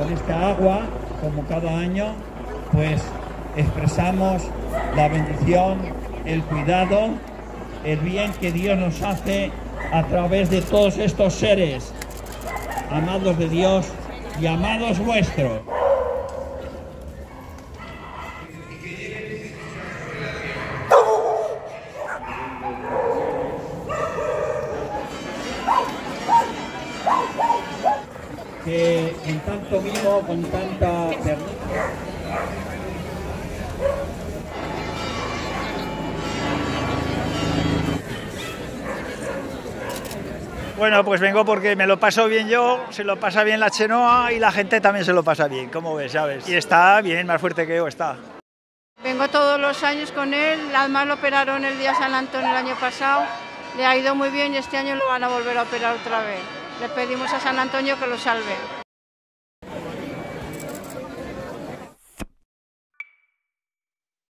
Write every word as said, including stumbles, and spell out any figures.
con esta agua, como cada año, pues expresamos la bendición, el cuidado, el bien que Dios nos hace a través de todos estos seres, amados de Dios y amados vuestros. Que en tanto mimo, con tanta ternura. Bueno, pues vengo porque me lo paso bien yo, se lo pasa bien la Chenoa y la gente también se lo pasa bien, como ves, ¿sabes? Y está bien, más fuerte que yo está. Vengo todos los años con él, además lo operaron el día San Antonio el año pasado, le ha ido muy bien y este año lo van a volver a operar otra vez. Le pedimos a San Antonio que lo salve.